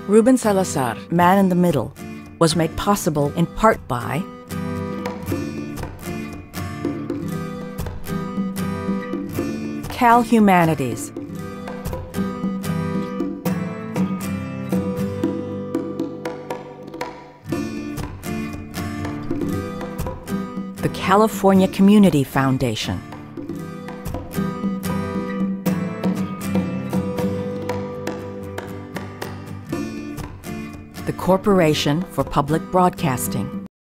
Ruben Salazar, Man in the Middle, was made possible in part by Cal Humanities, the California Community Foundation, the Corporation for Public Broadcasting,